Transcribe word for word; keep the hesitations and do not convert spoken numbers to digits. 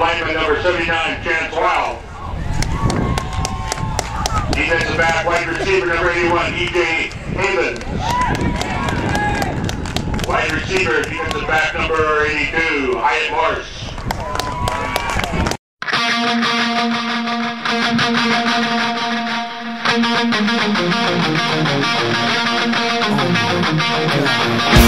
lineman number seventy-nine, Chance Wow. Defensive back, wide receiver number eighty-one, E J Havens. Wide receiver, defensive back number eighty-two, Hyatt Morse. Oh my God.